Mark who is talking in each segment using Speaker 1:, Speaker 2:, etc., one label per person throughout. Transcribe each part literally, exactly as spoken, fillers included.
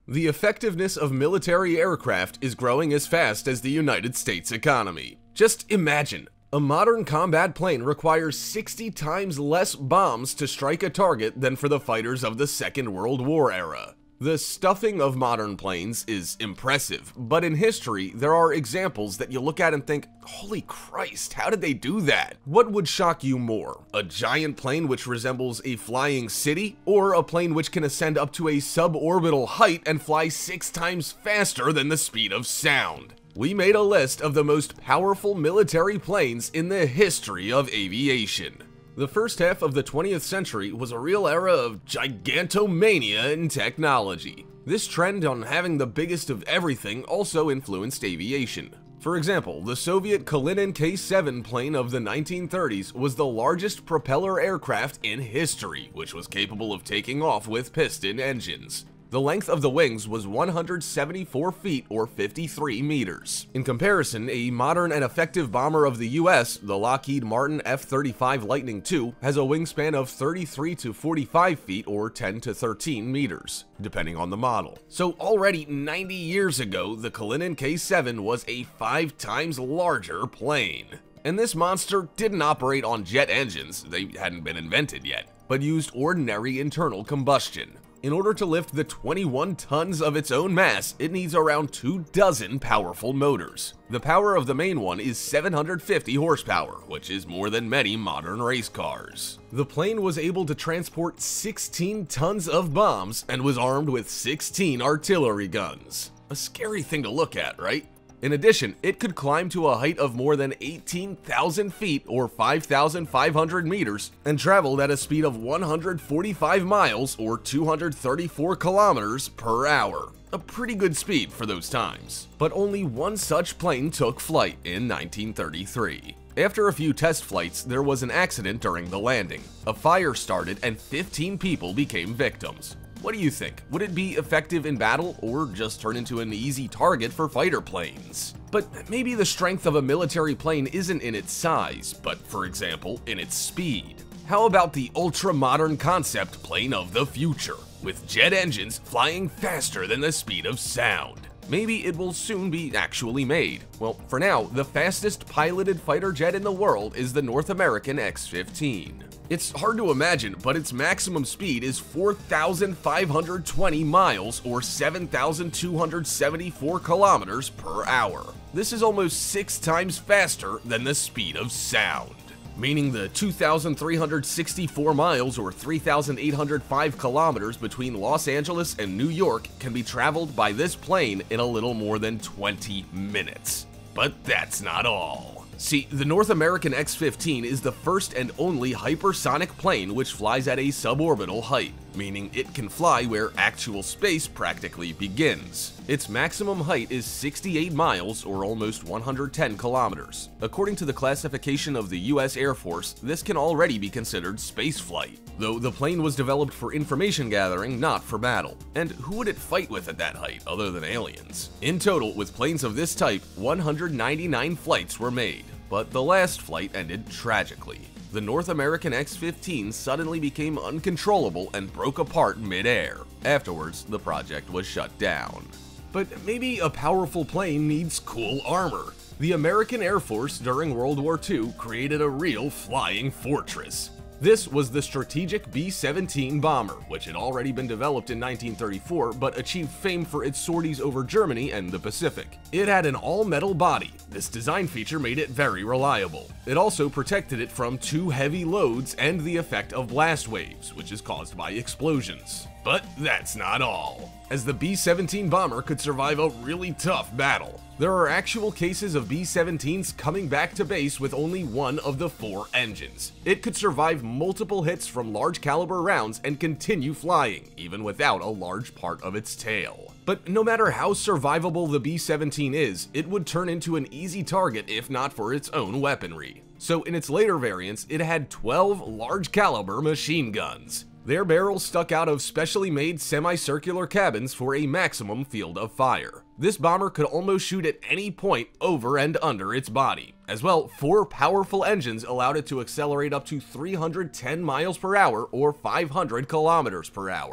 Speaker 1: The effectiveness of military aircraft is growing as fast as the United States economy. Just imagine, a modern combat plane requires sixty times less bombs to strike a target than for the fighters of the Second World War era. The stuffing of modern planes is impressive, but in history, there are examples that you look at and think, holy Christ, how did they do that? What would shock you more? A giant plane which resembles a flying city, or a plane which can ascend up to a suborbital height and fly six times faster than the speed of sound? We made a list of the most powerful military planes in the history of aviation. The first half of the twentieth century was a real era of gigantomania in technology. This trend on having the biggest of everything also influenced aviation. For example, the Soviet Kalinin K seven plane of the nineteen thirties was the largest propeller aircraft in history, which was capable of taking off with piston engines. The length of the wings was one hundred seventy-four feet or fifty-three meters. In comparison, a modern and effective bomber of the U S, the Lockheed Martin F thirty-five Lightning two, has a wingspan of thirty-three to forty-five feet or ten to thirteen meters, depending on the model. So already ninety years ago, the Kalinin K seven was a five times larger plane. And this monster didn't operate on jet engines, they hadn't been invented yet, but used ordinary internal combustion. In order to lift the twenty-one tons of its own mass, it needs around two dozen powerful motors. The power of the main one is seven hundred fifty horsepower, which is more than many modern race cars. The plane was able to transport sixteen tons of bombs and was armed with sixteen artillery guns. A scary thing to look at, right? In addition, it could climb to a height of more than eighteen thousand feet or five thousand five hundred meters and traveled at a speed of one hundred forty-five miles or two hundred thirty-four kilometers per hour. A pretty good speed for those times. But only one such plane took flight in nineteen thirty-three. After a few test flights, there was an accident during the landing. A fire started and fifteen people became victims. What do you think? Would it be effective in battle or just turn into an easy target for fighter planes? But maybe the strength of a military plane isn't in its size, but for example, in its speed. How about the ultra-modern concept plane of the future, with jet engines flying faster than the speed of sound? Maybe it will soon be actually made. Well, for now, the fastest piloted fighter jet in the world is the North American X fifteen. It's hard to imagine, but its maximum speed is four thousand five hundred twenty miles or seven thousand two hundred seventy-four kilometers per hour. This is almost six times faster than the speed of sound, meaning the two thousand three hundred sixty-four miles or three thousand eight hundred five kilometers between Los Angeles and New York can be traveled by this plane in a little more than twenty minutes. But that's not all. See, the North American X fifteen is the first and only hypersonic plane which flies at a suborbital height, meaning it can fly where actual space practically begins. Its maximum height is sixty-eight miles or almost one hundred ten kilometers. According to the classification of the U S Air Force, this can already be considered spaceflight, though the plane was developed for information gathering, not for battle. And who would it fight with at that height other than aliens? In total, with planes of this type, one hundred ninety-nine flights were made. But the last flight ended tragically. The North American X fifteen suddenly became uncontrollable and broke apart mid-air. Afterwards, the project was shut down. But maybe a powerful plane needs cool armor. The American Air Force during World War Two created a real flying fortress. This was the strategic B seventeen bomber, which had already been developed in nineteen thirty-four but achieved fame for its sorties over Germany and the Pacific. It had an all-metal body. This design feature made it very reliable. It also protected it from too heavy loads and the effect of blast waves, which is caused by explosions. But that's not all, as the B seventeen bomber could survive a really tough battle. There are actual cases of B seventeens coming back to base with only one of the four engines. It could survive multiple hits from large caliber rounds and continue flying, even without a large part of its tail. But no matter how survivable the B seventeen is, it would turn into an easy target if not for its own weaponry. So in its later variants, it had twelve large caliber machine guns. Their barrels stuck out of specially made semicircular cabins for a maximum field of fire. This bomber could almost shoot at any point over and under its body. As well, four powerful engines allowed it to accelerate up to three hundred ten miles per hour or five hundred kilometers per hour.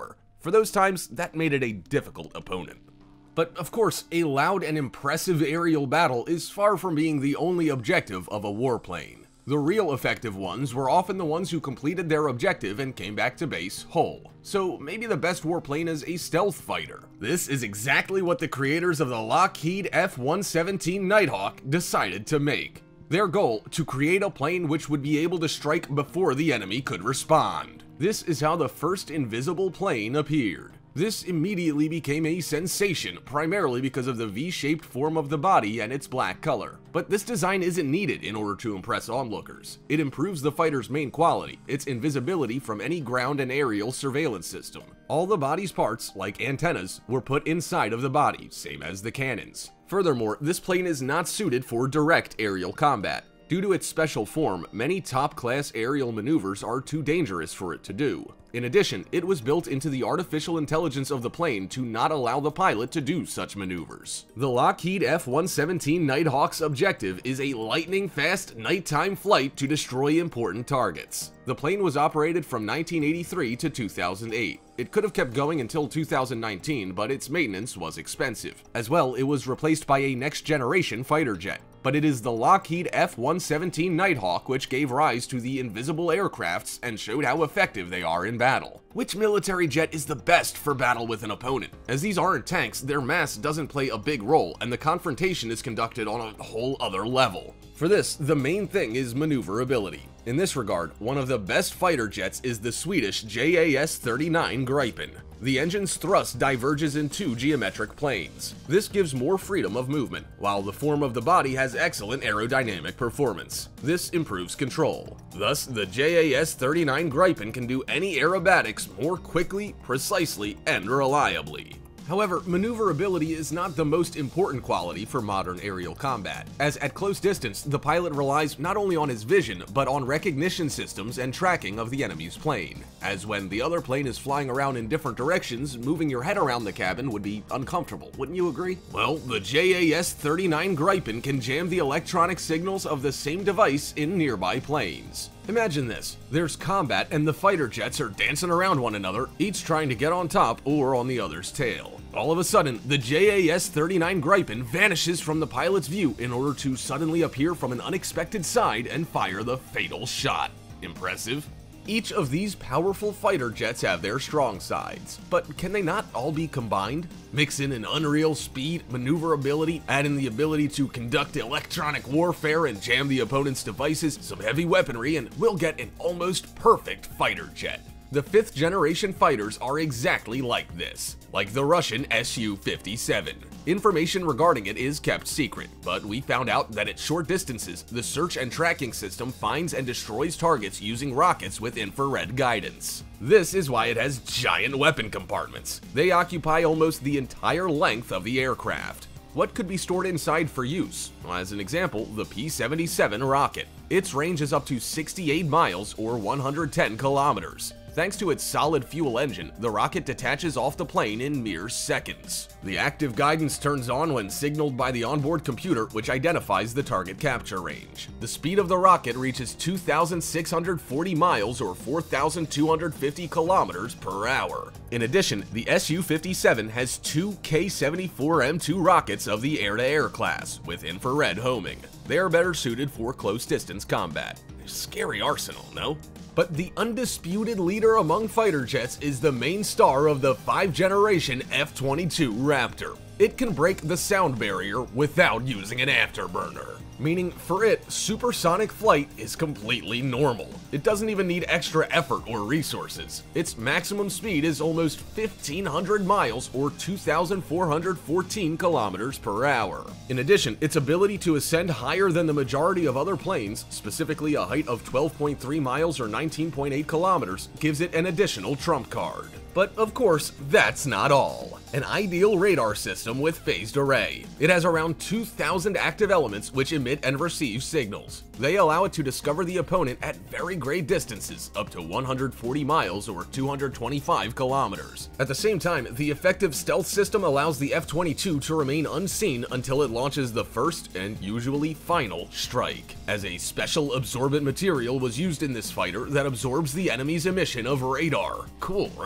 Speaker 1: For those times, that made it a difficult opponent. But of course, a loud and impressive aerial battle is far from being the only objective of a warplane. The real effective ones were often the ones who completed their objective and came back to base whole. So maybe the best warplane is a stealth fighter. This is exactly what the creators of the Lockheed F one seventeen Nighthawk decided to make. Their goal, to create a plane which would be able to strike before the enemy could respond. This is how the first invisible plane appeared. This immediately became a sensation, primarily because of the V-shaped form of the body and its black color. But this design isn't needed in order to impress onlookers. It improves the fighter's main quality, its invisibility from any ground and aerial surveillance system. All the body's parts, like antennas, were put inside of the body, same as the cannons. Furthermore, this plane is not suited for direct aerial combat. Due to its special form, many top-class aerial maneuvers are too dangerous for it to do. In addition, it was built into the artificial intelligence of the plane to not allow the pilot to do such maneuvers. The Lockheed F one seventeen Nighthawk's objective is a lightning-fast nighttime flight to destroy important targets. The plane was operated from nineteen eighty-three to two thousand eight. It could have kept going until two thousand nineteen, but its maintenance was expensive. As well, it was replaced by a next-generation fighter jet. But it is the Lockheed F one seventeen Nighthawk which gave rise to the invisible aircrafts and showed how effective they are in battle. Which military jet is the best for battle with an opponent? As these aren't tanks, their mass doesn't play a big role, and the confrontation is conducted on a whole other level. For this, the main thing is maneuverability. In this regard, one of the best fighter jets is the Swedish J A S thirty-nine Gripen. The engine's thrust diverges in two geometric planes. This gives more freedom of movement, while the form of the body has excellent aerodynamic performance. This improves control. Thus, the J A S thirty-nine Gripen can do any aerobatics more quickly, precisely, and reliably. However, maneuverability is not the most important quality for modern aerial combat, as at close distance, the pilot relies not only on his vision, but on recognition systems and tracking of the enemy's plane. As when the other plane is flying around in different directions, moving your head around the cabin would be uncomfortable, wouldn't you agree? Well, the J A S thirty-nine Gripen can jam the electronic signals of the same device in nearby planes. Imagine this, there's combat and the fighter jets are dancing around one another, each trying to get on top or on the other's tail. All of a sudden, the J A S thirty-nine Gripen vanishes from the pilot's view in order to suddenly appear from an unexpected side and fire the fatal shot. Impressive? Each of these powerful fighter jets have their strong sides, but can they not all be combined? Mix in an unreal speed, maneuverability, add in the ability to conduct electronic warfare and jam the opponent's devices, some heavy weaponry, and we'll get an almost perfect fighter jet. The fifth generation fighters are exactly like this, like the Russian S U fifty-seven. Information regarding it is kept secret, but we found out that at short distances, the search and tracking system finds and destroys targets using rockets with infrared guidance. This is why it has giant weapon compartments. They occupy almost the entire length of the aircraft. What could be stored inside for use? Well, as an example, the P seventy-seven rocket. Its range is up to sixty-eight miles or one hundred ten kilometers. Thanks to its solid fuel engine, the rocket detaches off the plane in mere seconds. The active guidance turns on when signaled by the onboard computer, which identifies the target capture range. The speed of the rocket reaches two thousand six hundred forty miles or four thousand two hundred fifty kilometers per hour. In addition, the S U fifty-seven has two K seventy-four M two rockets of the air-to-air class, with infrared homing. They are better suited for close-distance combat. Scary arsenal, no? But the undisputed leader among fighter jets is the main star of the five generation F twenty-two Raptor. It can break the sound barrier without using an afterburner. Meaning, for it, supersonic flight is completely normal. It doesn't even need extra effort or resources. Its maximum speed is almost fifteen hundred miles or two thousand four hundred fourteen kilometers per hour. In addition, its ability to ascend higher than the majority of other planes, specifically a height of twelve point three miles or nineteen point eight kilometers, gives it an additional trump card. But of course, that's not all. An ideal radar system with phased array. It has around two thousand active elements which emit and receive signals. They allow it to discover the opponent at very great distances, up to one hundred forty miles or two hundred twenty-five kilometers. At the same time, the effective stealth system allows the F twenty-two to remain unseen until it launches the first, and usually final, strike, as a special absorbent material was used in this fighter that absorbs the enemy's emission of radar. Cool, right?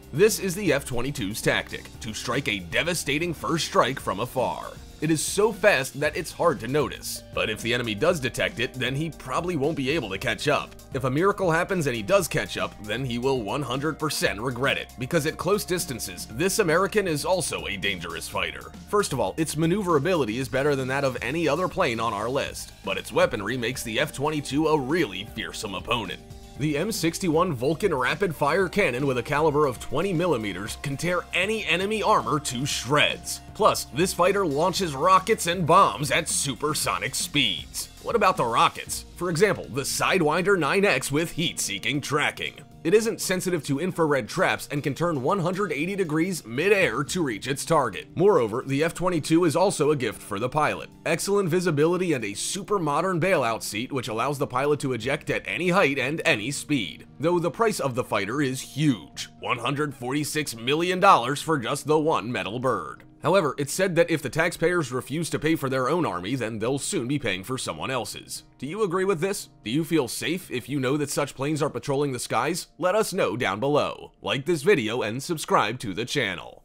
Speaker 1: This is the F twenty-two's tactic, to strike a devastating first strike from afar. It is so fast that it's hard to notice, but if the enemy does detect it, then he probably won't be able to catch up. If a miracle happens and he does catch up, then he will one hundred percent regret it, because at close distances, this American is also a dangerous fighter. First of all, its maneuverability is better than that of any other plane on our list, but its weaponry makes the F twenty-two a really fearsome opponent. The M sixty-one Vulcan rapid-fire cannon with a caliber of twenty millimeters can tear any enemy armor to shreds. Plus, this fighter launches rockets and bombs at supersonic speeds. What about the rockets? For example, the Sidewinder nine X with heat-seeking tracking. It isn't sensitive to infrared traps and can turn one hundred eighty degrees mid-air to reach its target. Moreover, the F twenty-two is also a gift for the pilot. Excellent visibility and a super modern bailout seat which allows the pilot to eject at any height and any speed. Though the price of the fighter is huge, one hundred forty-six million dollars for just the one metal bird. However, it's said that if the taxpayers refuse to pay for their own army, then they'll soon be paying for someone else's. Do you agree with this? Do you feel safe if you know that such planes are patrolling the skies? Let us know down below. Like this video and subscribe to the channel.